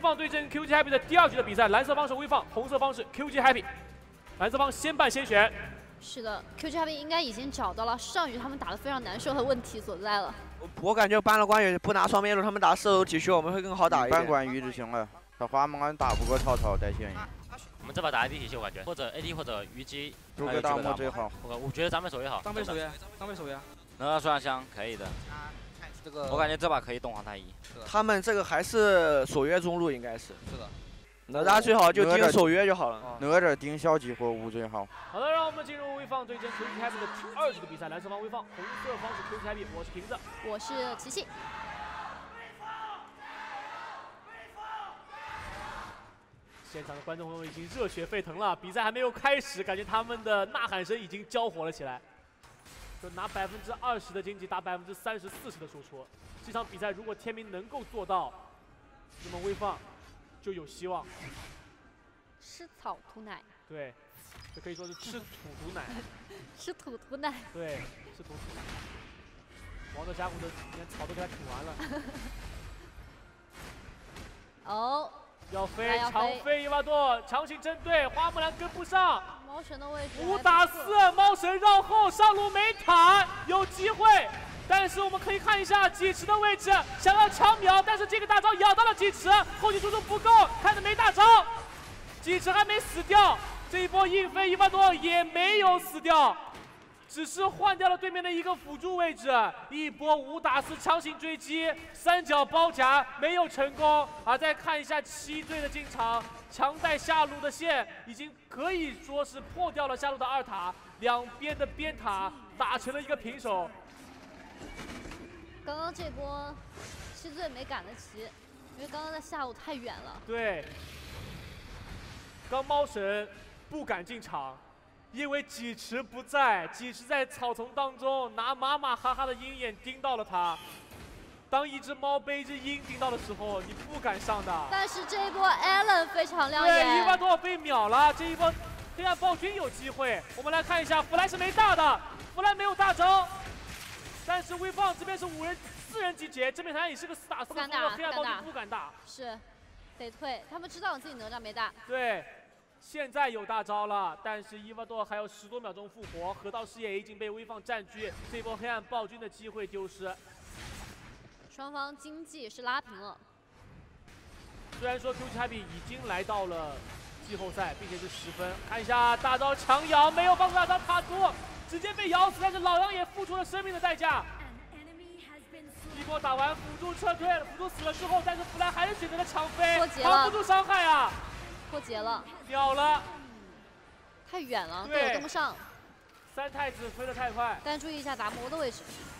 放对阵 QG Happy 的第2局的比赛，蓝色方是微放，红色方是 QG Happy。蓝色方先办先选。 是的 ，QG Happy 应该已经找到了上局他们打得非常难受的问题所在了。 我感觉搬了关羽不拿双面路，他们打射手体系我们会更好打一点。 搬关羽就行了，他花木打不过曹操在线。 我们这把打 AD 体系，我感觉或者 AD 或者虞姬， 诸葛大漠最好。 我觉得张飞守卫好。 张飞守卫，张飞守卫。 哪吒双香可以的。 这个我感觉这把可以动皇太一。 他们这个还是守约中路应该是。 是的。 哪吒最好就盯守约就好了。 哪吒盯小鸡或无最好。 好的，让我们进入微放对阵 QG Happy 的第2局的比赛。蓝色方微放，红色方是 QG Happy。我是瓶子， 我是琪琪。 现场的观众朋友已经热血沸腾了，比赛还没有开始，感觉他们的呐喊声已经交火了起来。就拿20%的经济打30%、40%的输出，这场比赛如果天明能够做到，那么微放。 就有希望。 吃草吐奶。 对，这可以说是吃土毒奶。 吃土吐奶。 对，吃土奶。王者峡谷的连草都给他吐完了。 哦。 要飞，长飞伊娃多，强行针对，花木兰跟不上。 猫神的位置。 5打4，猫神绕后上路没塔，有机会。 但是我们可以看一下几池的位置，想要抢秒，但是这个大招咬到了几池，后期输出不够，看着没大招，几池还没死掉，这一波硬飞伊娃多也没有死掉，只是换掉了对面的一个辅助位置，一波5打4强行追击，3角包夹没有成功，而再看一下7队的进场，强带下路的线已经可以说是破掉了下路的2塔，两边的边塔打成了一个平手。 刚刚这波7队没赶得齐，因为刚刚在下路太远了。 对，刚猫神不敢进场，因为几池不在，几池在草丛当中拿马马哈哈的鹰眼盯到了他。当一只猫被一只鹰盯到的时候，你不敢上的。 但是这一波 Allen 非常亮眼。 对，伊万多尔被秒了，这一波黑暗暴君有机会。我们来看一下，弗莱是没大的，弗莱没有大招。 但是微放这边是4人集结，这边好像也是个4打4的风格，黑暗暴君不敢打， 是，得退。他们知道自己哪吒没大。 对，现在有大招了，但是伊娃多还有10多秒钟复活，河道视野已经被微放占据，这波黑暗暴君的机会丢失。 双方经济是拉平了。 虽然说 QG Happy 已经来到了季后赛，并且是10分，看一下大招强咬，没有放出大招塔图。 直接被咬死，但是老杨也付出了生命的代价。一波打完，辅助撤退了，辅助死了之后，但是弗莱还是选择了强飞，扛不住伤害啊！ 破解了， 秒了， 太远了，队友跟不上。 3太子飞得太快， 但注意一下达摩的位置，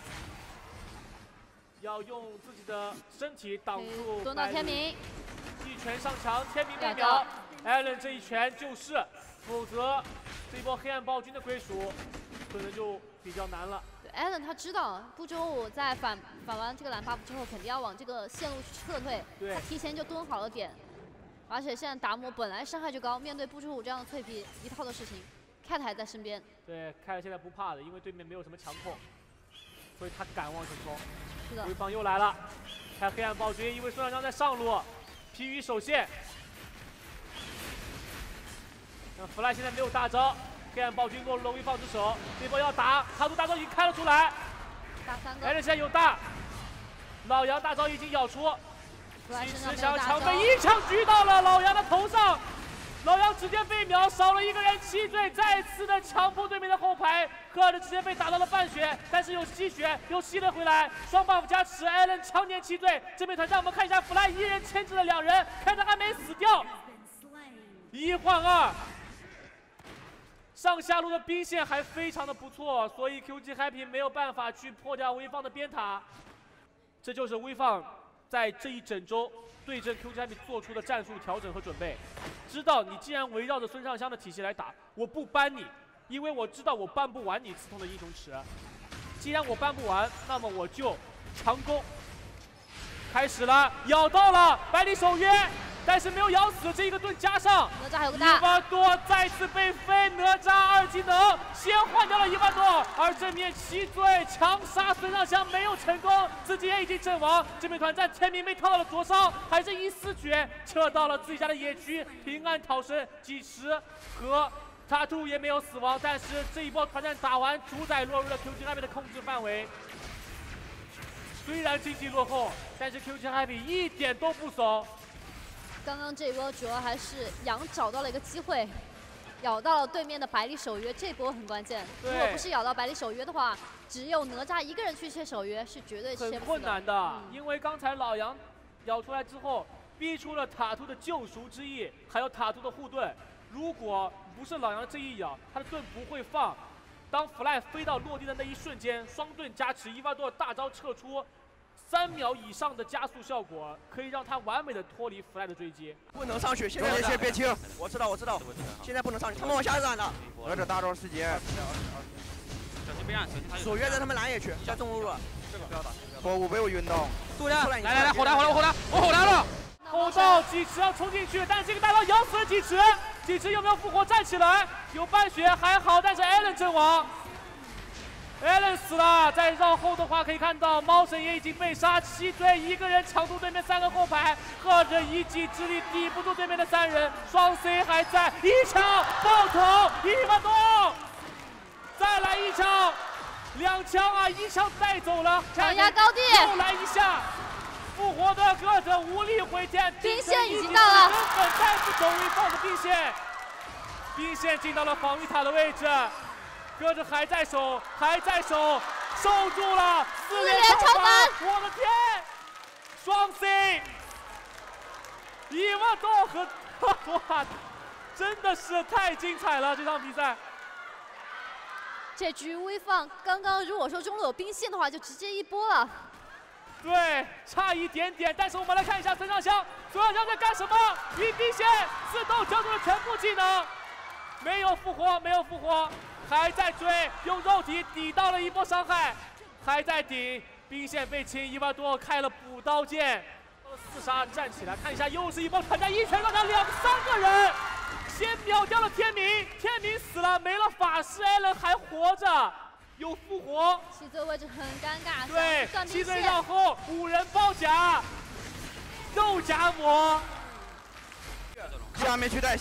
要用自己的身体挡住。 蹲到天明， 一拳上墙，天明被秒。Allen 这一拳救世，否则这一波黑暗暴君的归属。 可能就比较难了。 对 ，Allen 他知道不周5在反完这个蓝 buff 之后，肯定要往这个线路去撤退，他提前就蹲好了点。而且现在达摩本来伤害就高，面对不周5这样的脆皮，一套的事情 ，Cat 还在身边。 对 ，Cat 现在不怕的，因为对面没有什么强控，所以他敢往前冲。 是的。 回防又来了，看黑暗暴君，因为孙尚香在上路，疲于守线。那弗莱现在没有大招。 黑暗暴君落入了微放之手，这波要打，塔图大招已经开了出来， 打3个。 Allen 现在有大，老杨大招已经咬出，其实想强飞一枪狙到了老杨的头上，老杨直接被秒，少了1个人，7队再次的强迫对面的后排，科尔的直接被打到了半血，但是有吸血，又吸了回来，双 buff 加持 ，Allen 强碾7队，这边团战我们看一下，弗莱1人牵制了2人，看他还没死掉，1换2。 上下路的兵线还非常的不错，所以 QG Happy 没有办法去破掉微放的边塔。这就是微放在这一整周对阵 QG Happy 做出的战术调整和准备。知道你既然围绕着孙尚香的体系来打，我不搬你，因为我知道我搬不完你刺痛的英雄池。既然我搬不完，那么我就强攻。开始了，咬到了百里守约， 但是没有咬死，这一个盾加上， 哪吒还有个伊大， 万多再次被飞，哪吒2技能先换掉了伊万多，而正面七罪强杀孙尚香没有成功，自己也已经阵亡。这边团战天明被套到了灼烧，还是一丝血撤到了自己家的野区，平安逃生。几时和塔图也没有死亡，但是这一波团战打完，主宰落入了 QG Happy 的控制范围。虽然经济落后，但是 QG Happy 一点都不怂。 刚刚这一波主要还是杨找到了一个机会，咬到了对面的百里守约，这波很关键。如果不是咬到百里守约的话，只有哪吒一个人去切守约是绝对切不死的。 很困难的，因为刚才老杨咬出来之后，逼出了塔图的救赎之意，还有塔图的护盾。如果不是老杨这一咬，他的盾不会放。当 Fly 飞到落地的那一瞬间，双盾加持，伊万多大招撤出。3秒以上的加速效果，可以让他完美的脱离 Fly 的追击。 不能上去，现在先别清。 我知道，现在不能上去，他们往下ramp的。 哪吒大招时间。 小心别让，小心他有。 守约在他们蓝野区，下中路了。 这个不要打。 错误被我晕到。 度量， 来，后来，我后来了。 后到几池要冲进去，但是这个大招咬死了几池，几池有没有复活？站起来，有半血还好，但是 Allen 阵亡。Allen 死了，在绕后的话可以看到猫神也已经被杀，七罪一个人抢住对面3个后排，靠着一己之力抵不住对面的3人，双 C 还在，一枪爆头，伊万多，再来一枪，2枪啊，1枪带走了， 长压高地， 又来一下，复活的歌者无力回天， 兵线已经到了， 根本带不走一放的兵线，兵线进到了防御塔的位置。歌者还在守，守住了，4连超凡！我的天，双 C， 伊万多和哇，真的是太精彩了这场比赛。 这局微放，刚刚如果说中路有兵线的话，就直接一波了。 对，差一点点，但是我们来看一下孙尚香在干什么？一兵线自动交出了全部技能，没有复活。还在追，用肉体抵到了一波伤害，还在顶，兵线被清，伊万多开了补刀剑，4杀站起来，看一下又是一波团战，一拳让他2、3个人，先秒掉了天明死了，没了法师 Allen 还活着，有复活。 七罪位置很尴尬， 对，七罪绕后，5人包夹，肉夹馍。 下面去带，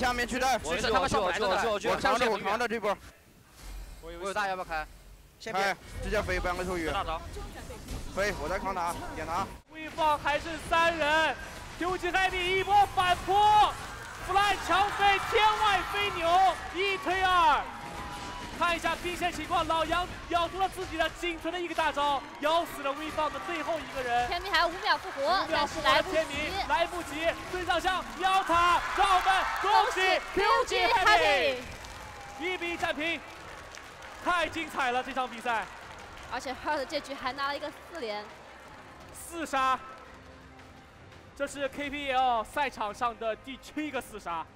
我扛着这波。 我有大，要不要开？ 先开，直接飞半个手语。 大招。 飞，我在扛他，点他。 微放还是3人 ，QG Happy 一波反扑 ，Fly 强飞天外飞牛，1推2。看一下兵线情况，老杨咬出了自己的仅存的一个大招，咬死了微放的最后一个人。 天明还有5秒复活，但是来不及，孙尚香秒塔，让我们恭喜 QG Happy 1比1战平。太精彩了这场比赛， 而且 Hurt 这局还拿了一个4连 ，4杀，这是 KPL 赛场上的第7个4杀。